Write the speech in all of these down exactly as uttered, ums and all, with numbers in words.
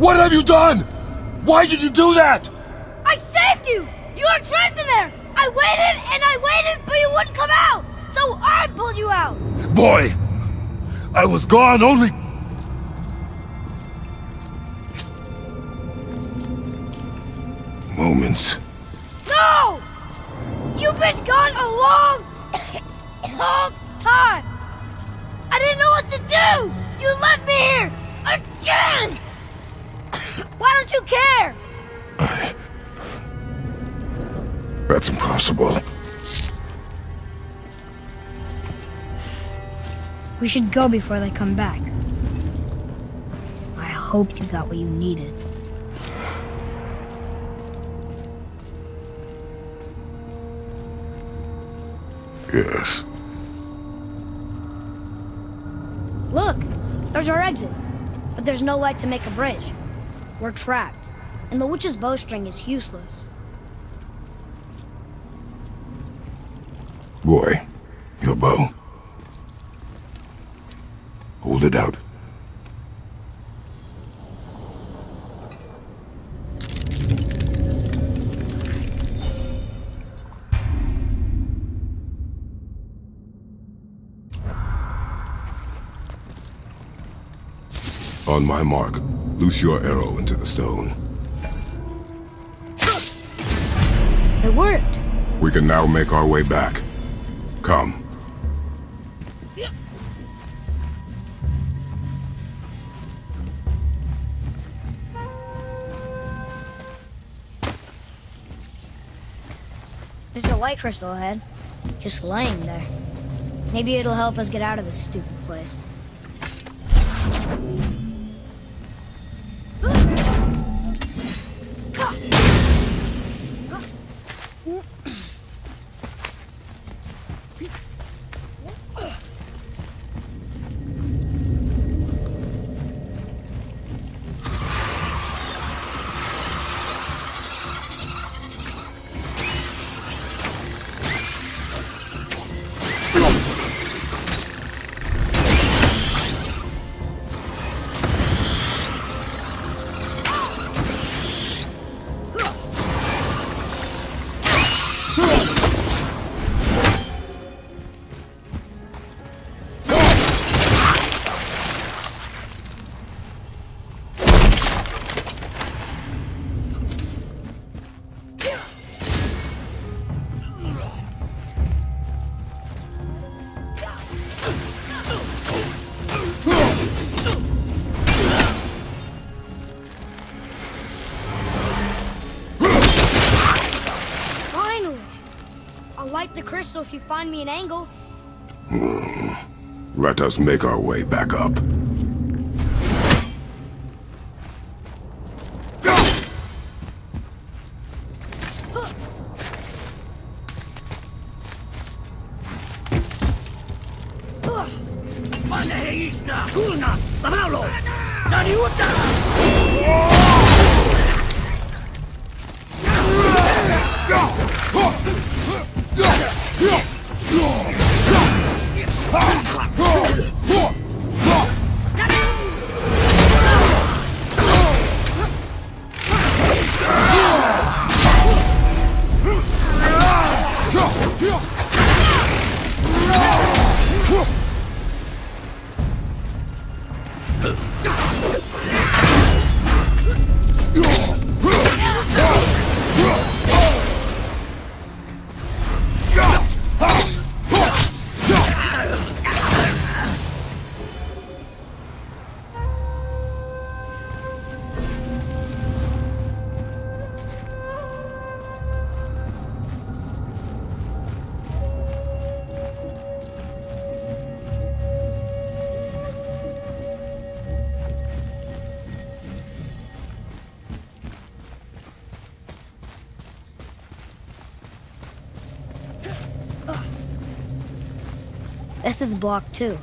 What have you done? Why did you do that? I saved you! You were trapped in there! I waited and I waited, but you wouldn't come out! So I pulled you out! Boy, I was gone only... moments. No! You've been gone a long, long time! I didn't know what to do! You left me here! Again! Why don't you care? I... That's impossible. We should go before they come back. I hope you got what you needed. Yes. Look! There's our exit. But there's no light to make a bridge. We're trapped. And the witch's bowstring is useless. Boy, your bow. Hold it out. On my mark, loose your arrow into the stone. It worked. We can now make our way back. Come. There's a light crystal ahead, just laying there. Maybe it'll help us get out of this stupid place. Light the crystal if you find me an angle. Hmm. Let us make our way back up. This is block two.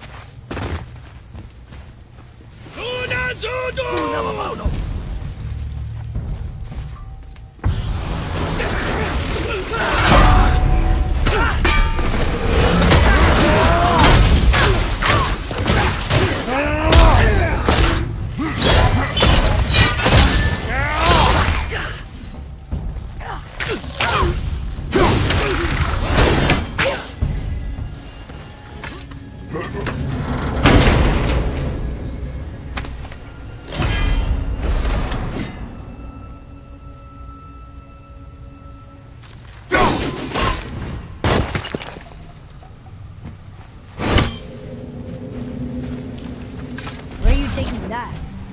taking that?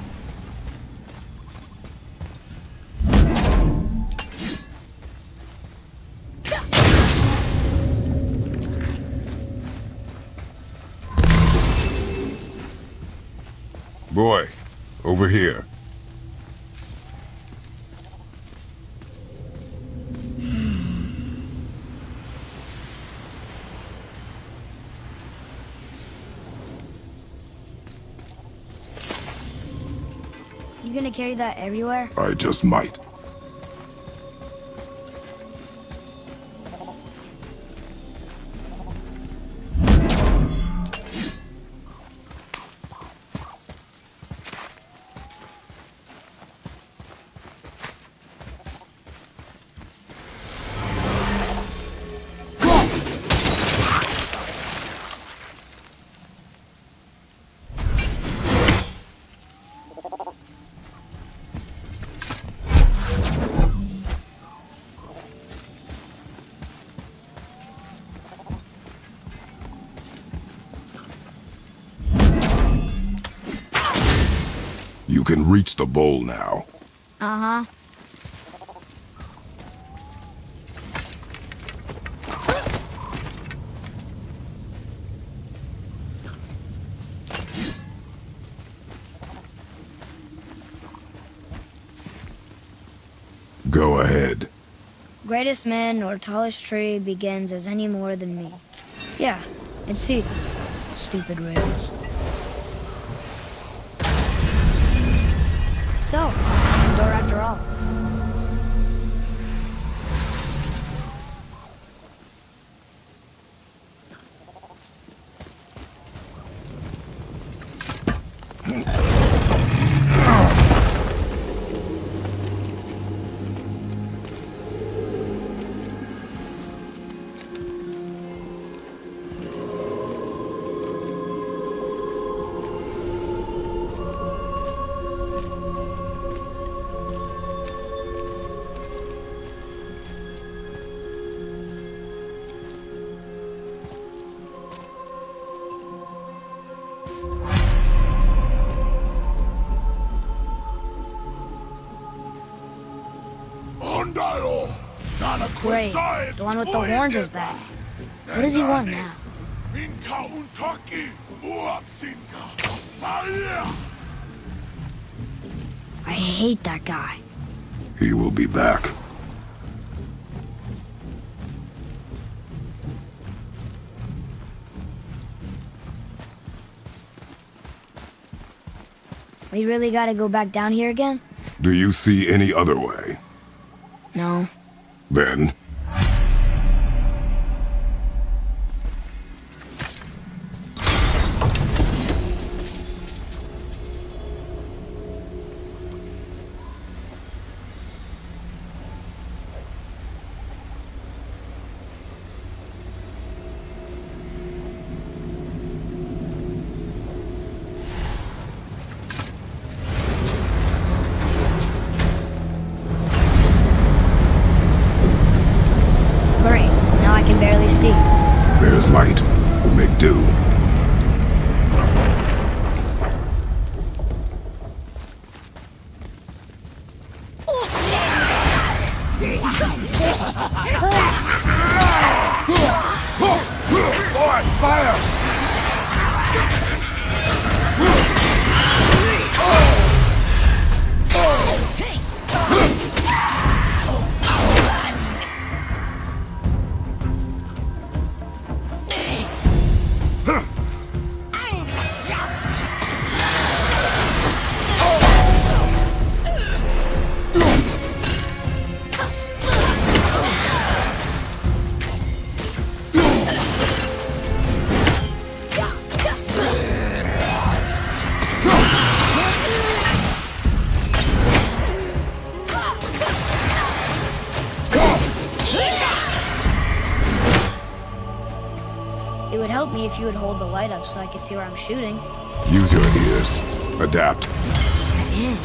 Boy, over here. You gonna carry that everywhere? I just might. You can reach the bowl now. Uh-huh. Go ahead. Greatest man or tallest tree begins as any more than me. Yeah, it's Cedar. Stupid rails. So, it's a door after all. Great. The one with the horns is back. What does he want now? I hate that guy. He will be back. We really gotta go back down here again? Do you see any other way? No. Then... There's light. We'll make do. Boy, fire! It would help me if you would hold the light up so I could see where I'm shooting. Use your ears. Adapt. Yeah.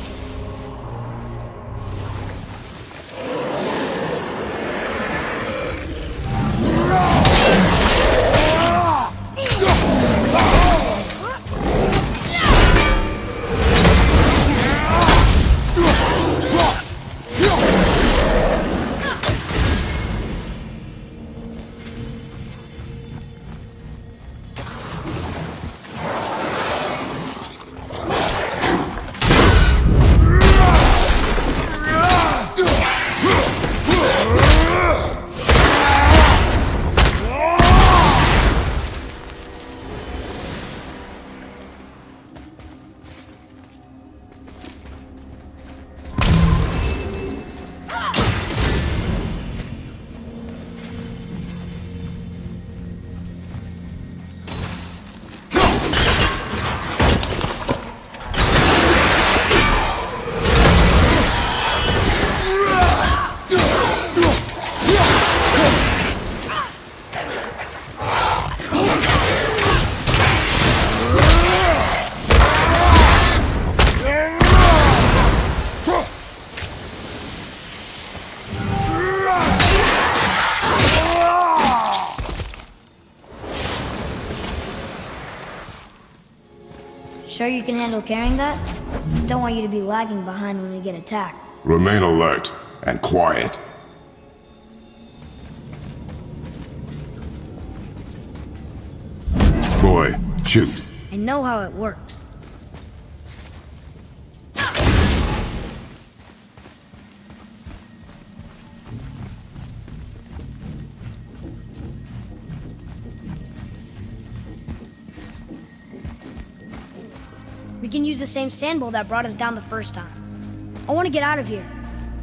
Sure you can handle carrying that? Don't want you to be lagging behind when we get attacked. Remain alert and quiet. Boy, shoot. I know how it works. We can use the same sand bowl that brought us down the first time. I want to get out of here.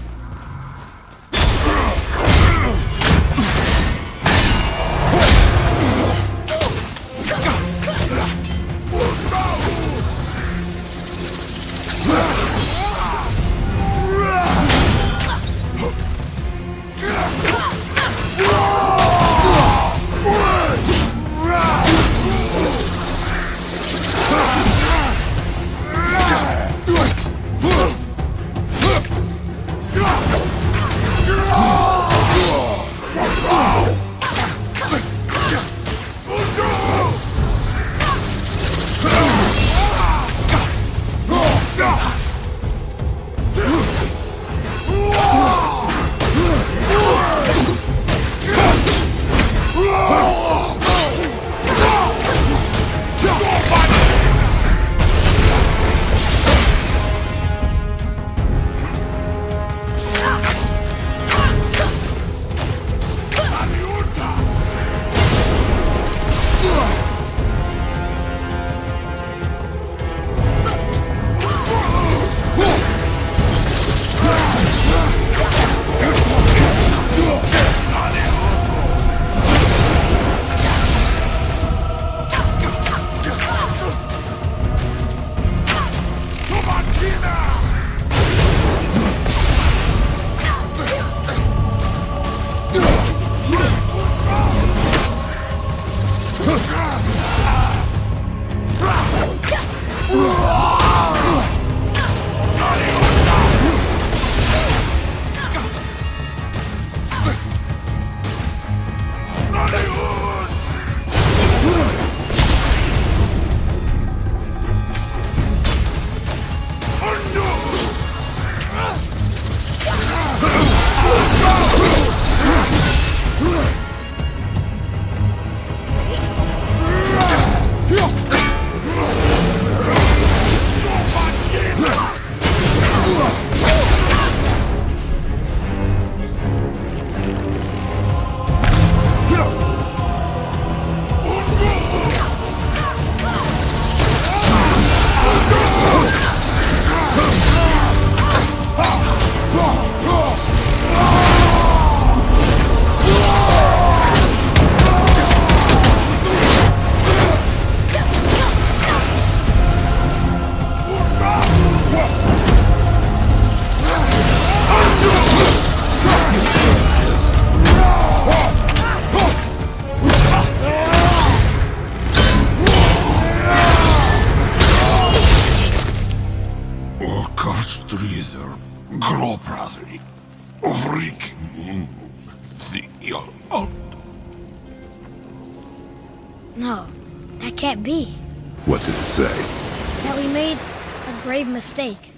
No, that can't be. What did it say? That we made a grave mistake.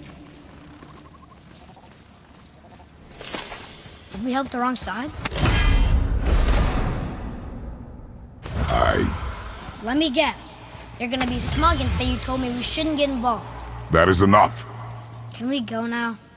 Did we help the wrong side? I... Let me guess. You're gonna be smug and say you told me we shouldn't get involved. That is enough. Can we go now?